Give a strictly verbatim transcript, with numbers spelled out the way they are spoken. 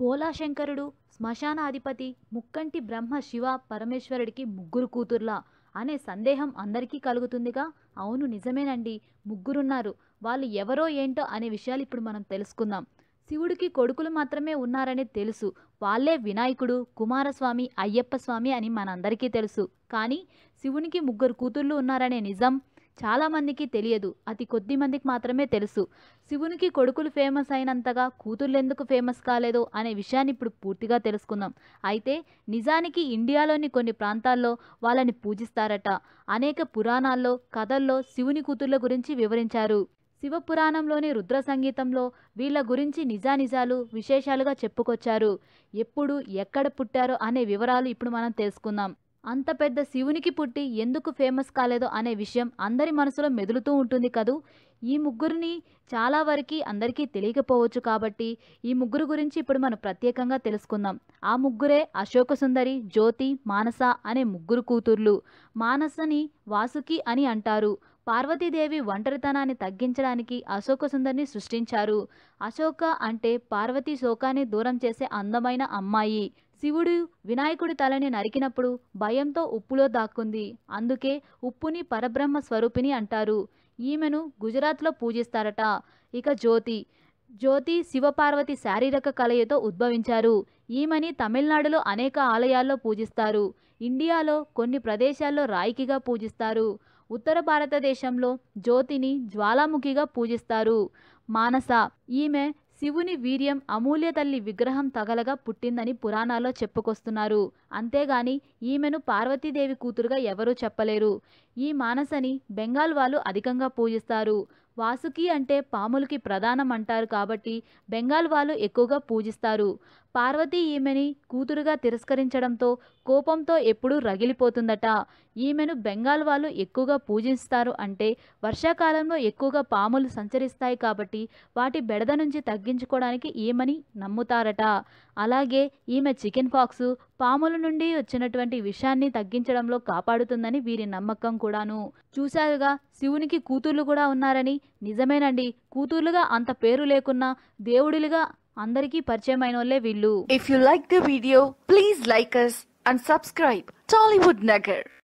బోలాశంకరుడు శ్మశాన అధిపతి ముక్కంటి బ్రహ్మ శివ పరమేశ్వరుడికి ముగ్గురు కూతుర్లా అనే సందేహం అందరికీ కలుగుతుందిగా. అవును, నిజమేనండి, ముగ్గురున్నారు. వాళ్ళు ఎవరో ఏంటో అనే విషయాలు ఇప్పుడు మనం తెలుసుకుందాం. శివుడికి కొడుకులు మాత్రమే ఉన్నారని తెలుసు. వాళ్ళే వినాయకుడు, కుమారస్వామి, అయ్యప్ప స్వామి అని మనందరికీ తెలుసు. కానీ శివునికి ముగ్గురు కూతుళ్ళు ఉన్నారనే నిజం చాలామందికి తెలియదు. అతి కొద్ది మందికి మాత్రమే తెలుసు. శివునికి కొడుకులు ఫేమస్ అయినంతగా కూతుళ్ళు ఎందుకు ఫేమస్ కాలేదో అనే విషయాన్ని ఇప్పుడు పూర్తిగా తెలుసుకుందాం. అయితే నిజానికి ఇండియాలోని కొన్ని ప్రాంతాల్లో వాళ్ళని పూజిస్తారట. అనేక పురాణాల్లో, కథల్లో శివుని కూతుళ్ళ గురించి వివరించారు. శివపురాణంలోని రుద్ర సంగీతంలో వీళ్ళ గురించి నిజానిజాలు విశేషాలుగా చెప్పుకొచ్చారు. ఎప్పుడు, ఎక్కడ పుట్టారో అనే వివరాలు ఇప్పుడు మనం తెలుసుకుందాం. అంత పెద్ద శివునికి పుట్టి ఎందుకు ఫేమస్ కాలేదో అనే విషయం అందరి మనసులో మెదులుతూ ఉంటుంది కదూ. ఈ ముగ్గురిని చాలా వరకు అందరికీ తెలియకపోవచ్చు. కాబట్టి ఈ ముగ్గురు గురించి ఇప్పుడు మనం ప్రత్యేకంగా తెలుసుకుందాం. ఆ ముగ్గురే అశోక సుందరి, జ్యోతి, మానస అనే ముగ్గురు కూతుర్లు. మానసని వాసుకి అని అంటారు. పార్వతీదేవి ఒంటరితనాన్ని తగ్గించడానికి అశోక సుందరిని సృష్టించారు. అశోక అంటే పార్వతీ శోకాన్ని దూరం చేసే అందమైన అమ్మాయి. శివుడు వినాయకుడి తలని నరికినప్పుడు భయంతో ఉప్పులో దాక్కుంది. అందుకే ఉప్పుని పరబ్రహ్మ స్వరూపిణి అంటారు. ఈమెను గుజరాత్లో పూజిస్తారట. ఇక జ్యోతి జ్యోతి శివపార్వతి శారీరక కలయితో ఉద్భవించారు. ఈమెని తమిళనాడులో అనేక ఆలయాల్లో పూజిస్తారు. ఇండియాలో కొన్ని ప్రదేశాల్లో రాయికిగా పూజిస్తారు. ఉత్తర భారతదేశంలో జ్యోతిని జ్వాలాముఖిగా పూజిస్తారు. మానస ఈమె శివుని వీర్యం అమూల్య తల్లి విగ్రహం తగలగా పుట్టిందని పురాణాల్లో చెప్పుకొస్తున్నారు. అంతేగాని ఈమెను పార్వతీదేవి కూతురుగా ఎవరూ చెప్పలేరు. ఈ మానసని బెంగాల్ వాళ్ళు అధికంగా పూజిస్తారు. వాసుకి అంటే పాములకి ప్రధానం అంటారు కాబట్టి బెంగాల్ వాళ్ళు ఎక్కువగా పూజిస్తారు. పార్వతి ఈమెని కూతురుగా తిరస్కరించడంతో కోపంతో ఎప్పుడూ రగిలిపోతుందట. ఈమెను బెంగాల్ వాళ్ళు ఎక్కువగా పూజిస్తారు. అంటే వర్షాకాలంలో ఎక్కువగా పాములు సంచరిస్తాయి కాబట్టి వాటి బెడద నుంచి తగ్గించుకోవడానికి ఈమెని నమ్ముతారట. అలాగే ఈమె చికెన్ పాక్స్, పాముల నుండి వచ్చినటువంటి విషాన్ని తగ్గించడంలో కాపాడుతుందని వీరి నమ్మకం కూడాను. చూశారుగా, శివునికి కూతుర్లు కూడా ఉన్నారని. నిజమేనండి, కూతుర్లుగా అంత పేరు లేకున్నా దేవుడిలుగా అందరికీ పరిచయమైన వాళ్ళే వీళ్ళు. If you like the video, please like us and subscribe Tollywood Nagar.